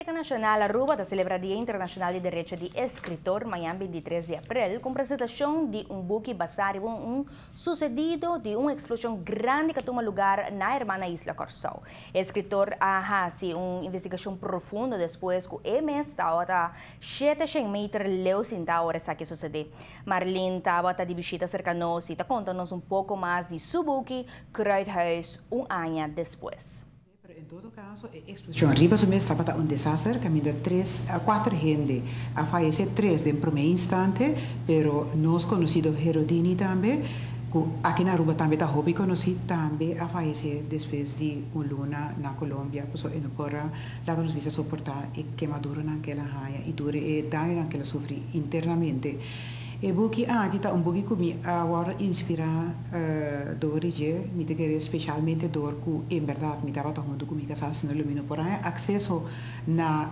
Nacional Aruba está celebra Dia Internacional de Direito de Escritor amanhã 23 de abril com apresentação de buque basado em sucedido de uma explosão grande que toma lugar na irmã Isla Corsão. O escritor fez uma investigação profunda depois que o mês estava 700 metros lejos da hora que sucedeu. Marlene estava de visita cerca de nós e está contando-nos pouco mais de seu buque Kruidhuis ano depois. En todo caso, a explosión arriba su estaba un desastre, camina 4 gente, a fallecer 3 de primer instante, pero nos conocido Herodini también, aquí en Aruba también está hobby conocido también a fallecer después de una luna en Colombia, pues en porra la nos visa soportar y quemadura en aquella haya y dure daño en aquella sufrir internamente. E buki aqui tá buki que agora inspira dorige me te querer especialmente dor que em verdade me tava tomando comigo essa no lumino por aí acesso na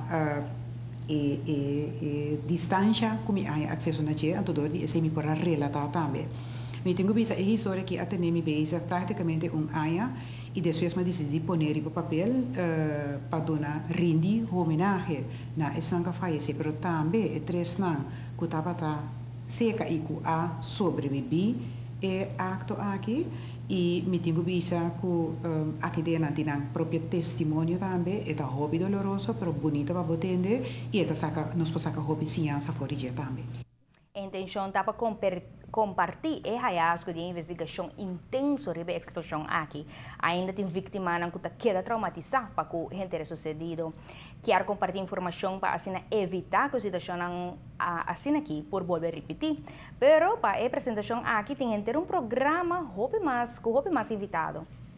distância que há acesso na che anto dor di esse me por relatar também me tenho vista a história que até me beisa praticamente ano e depois me decidi poner em papel para donar rindi homenagem na estanca falece pero também 3 não que tava seca e que a sobrevivi e acto aqui e me tenho visto que aqui dentro tem próprio testemunho também é hobby doloroso pero bonito para entender e é saca nos pode sacar hobby ciência fora de também. A intenção estava compartilhar o hallazgo de investigação intenso sobre a explosão aqui. Ainda tem vítima que queda traumatizada para o que tenha sucedido. Quero compartilhar informação para assim evitar que a situação assim aqui por voltar a repetir. Pero para a apresentação aqui tem que ter um programa com hobby mais invitado.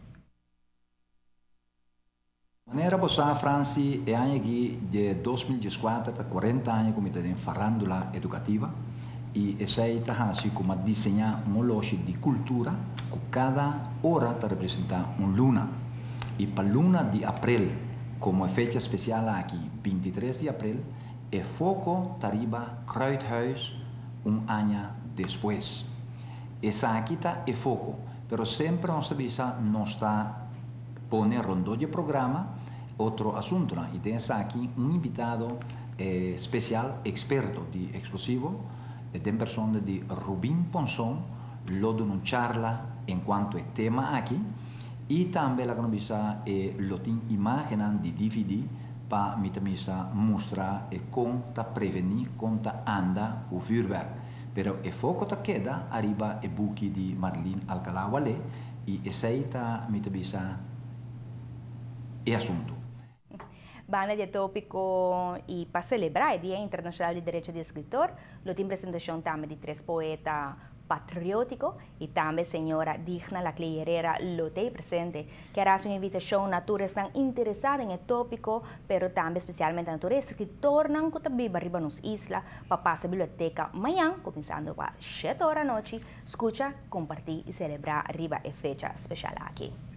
Maneira boa, Franci, é ano de 2014, 40 anos como tem farandula educativa. E essa está assim como desenhar uma loja de cultura que cada hora está representa luna. E para luna de abril, como é fecha especial aqui, 23 de abril, é foco tariba Kruidhuis ano depois. Essa aqui está é foco, pero sempre nós não está poner rondo de programa outro assunto. E tem aqui invitado especial, experto de explosivo, tem persona de Rubin Ponson, lo de una charla en cuanto a tema aquí, y también la que lo tiene imagen de DVD para mostrar cómo prevenir, cómo anda con vuurwerk. Pero el foco queda arriba el buque de Marlene Alcalá Wale, y ese está el asunto. Banda de tópico e para celebrar o Dia Internacional de Direito de Escritor, lo tem apresentação também de 3 poetas patrióticos e também a senhora Digna Lacley Herrera lo tem presente. Quero uma invitação a todos que estão interessados em tópico, mas também especialmente a todos que tornam que também arriba nos isla para passar a biblioteca amanhã, começando para 7 horas da noite, escuta, compartilhar e celebrar arriba a fecha especial aqui.